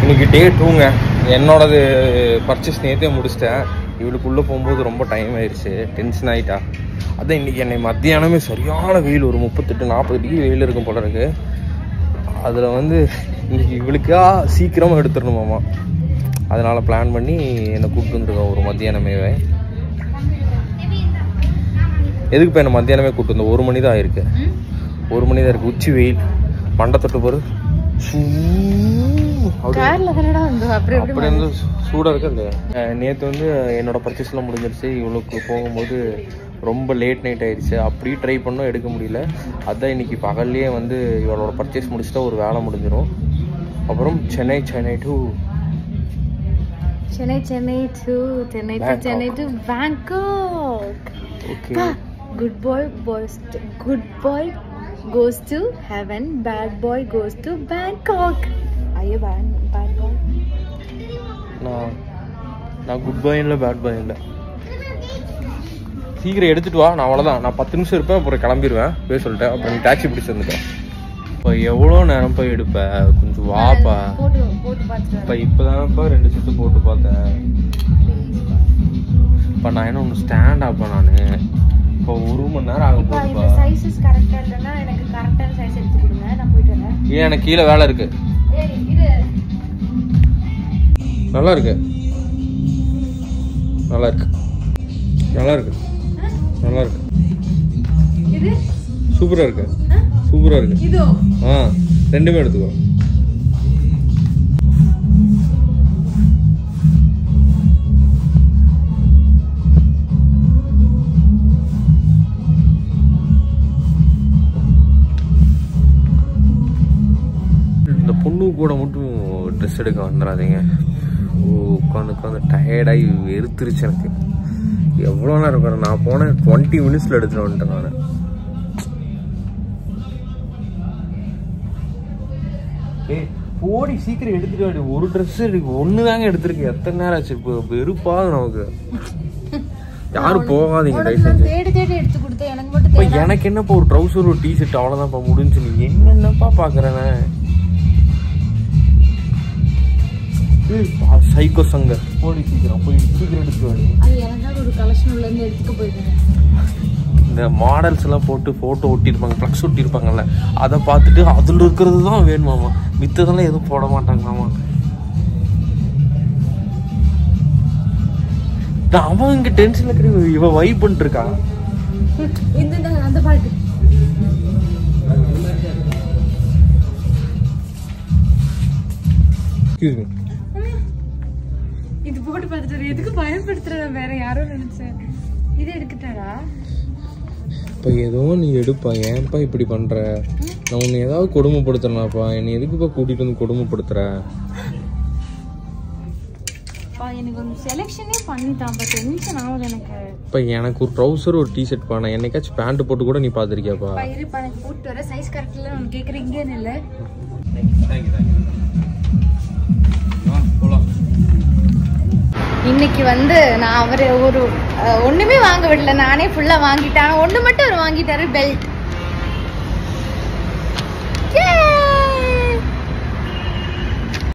இன்னைக்கு டே 2ங்க. என்னோடது பர்ச்சேஸ் நேற்றே முடிச்சிட்டேன். இவளுக்குள்ளே போகும்போது ரொம்ப டைம் ஆயிடுச்சு, டென்ஷன் ஆகிட்டா. அதான் இன்றைக்கி என்னை மத்தியானமே சரியான வெயில், ஒரு 38-40 டிகிரி வெயில் இருக்கும் போல இருக்கு. அதில் வந்து இன்றைக்கி இவளுக்கா சீக்கிரமாக எடுத்துடணுமாம்மா. அதனால் பிளான் பண்ணி என்னை கூப்பிட்டு வந்துருக்கோம் ஒரு மத்தியானமேவே. எதுக்கு இப்போ என்ன மத்தியானமே கூப்பிட்டு வந்தோம்? 1 மணி தான் ஆயிருக்கு. 1 மணி தான் இருக்குது. உச்சி வெயில், மண்டை தொட்டு போரு அப்படி இருந்து சூடாக இருக்கு. அந்த நேற்று வந்து என்னோட பர்ச்சேஸ்லாம் முடிஞ்சிருச்சு. இவளுக்கு போகும்போது ரொம்ப லேட் நைட் ஆயிடுச்சு. அப்படியே ட்ரை பண்ணோம், எடுக்க முடியல. அதான் இன்னைக்கு பகல்லையே வந்து இவளோட பர்ச்சேஸ் முடிச்சுட்டா ஒரு வேலை முடிஞ்சிடும். அப்புறம் Chennai to Bangkok. Okay. Good boy goes to heaven, bad boy goes to Bangkok. Are bad boy? நான் குட் பாய் இல்லை, பேட் பாய் இல்லை. சீக்கிரம் எடுத்துட்டு வா. நான் அவ்வளோதான், நான் 10 நிமிஷம் இருப்பேன், அப்புறம் கிளம்பிடுவேன் போய் சொல்லிட்டேன். அப்புறம் நீ டாக்ஸி பிடிச்சி வந்துட்டேன். இப்போ எவ்வளோ நேரம் போய் எடுப்பேன்? கொஞ்சம் வாப்பா. இப்போ இப்போதானப்பா 2 செட்டு போட்டு பார்த்தேன். இப்போ நான் என்ன ஒன்று ஸ்டாண்ட் ஆப்பா. நான் இப்போ 1 மணி நேரம் ஆகும் போகுதுப்பா. சைஸஸ் கரெக்டாக இல்லைன்னா எனக்கு கரெக்டான சைஸ் எடுத்து கொடுங்க, நான் போயிட்டு வரேன். ஏன் எனக்கு கீழே வேலை இருக்கு. நல்லா இருக்கு, நல்லா இருக்கு, நல்லா இருக்கு, நல்லா இருக்கு, சூப்பரா இருக்கு, சூப்பரா இருக்கு. ரெண்டுமே எடுத்துக்கோ. இந்த பொண்ணு கூட மட்டும் ட்ரெஸ் எடுக்க வந்துடாதீங்க. உட்காந்து டயர்டாகி வெறுத்துருச்சு எனக்கு. எவ்வளோ நேரம் இருக்காரு? நான் போனேன் 20 மினிட்ஸில் எடுத்துகிட்டு வந்துட்டேன் நான். ஏய் போடி, சீக்கிரம் எடுத்துட்டு வாடி. ஒரு ட்ரெஸ் இருக்கு, ஒன்று தாங்க எடுத்துருக்கு. எத்தனை நேரம் ஆச்சு? இப்போ வெறுப்பாது நமக்கு. யாரும் போகாதீங்க தயவு செஞ்சு. எனக்கு என்னப்பா ஒரு ட்ரௌசர் ஒரு டிஷர்ட் அவ்வளோதான்ப்பா முடிஞ்சு. நீ என்னென்னப்பா பார்க்குறேன்னு சைக்கோ சங்க. போடி சீக்கிரம் போய் சீக்கிரம் எடுத்து வாடி. இந்த மாடல்ஸ் எல்லாம் போட்டு போட்டோ ஒட்டியிருப்பாங்க, ஃப்ளக்ஸ் ஒட்டியிருப்பாங்கல்ல, அதை பார்த்துட்டு அதில் இருக்கிறது தான் வேணுமாமா, மித்ததெல்லாம் எதுவும் போட மாட்டாங்களாமா. அவன் இங்க டென்ஷன்ல இருக்கிற இவ வைப் பண்ணிட்டு இருக்கா. அந்த பாட்டு இது போட்டு பார்த்துட்டு எதுக்கு பயன்படுத்துற? வேற யாரும் நினைச்சேன். இது எடுத்துட்டாடா. இப்போ ஏதோ நீ எடுப்பா. ஏன்ப்பா இப்படி பண்ற? நான் உன்னை ஏதாவது கொடுமைப்படுத்துறேனாப்பா? என்னை எதுக்குப்பா கூட்டிட்டு வந்து கொடுமைப்படுத்துற? எனக்கு ஒரு செலக்ஷனே பண்ணிட்டான். டென்ஷன் ஆகுது எனக்கு. இப்போ எனக்கு ஒரு ட்ரௌசர் ஒரு டிஷர்ட் பா. நான் என்னைக்காச்சும் பேண்ட் போட்டு கூட நீ பார்த்துருக்கியாப்பா? இருப்பா, எனக்கு போட்டு வர சைஸ் கரெக்ட் இல்லை. நான் கேட்குறேன், இங்கே இல்லை. இன்னைக்கு வந்து நான் அவர் ஒரு ஒண்ணுமே வாங்க விடல, நானே ஃபுல்லா வாங்கிட்டேன். ஒண்ணு மட்டும் அவர் வாங்கிட்டாரு, பெல்ட்.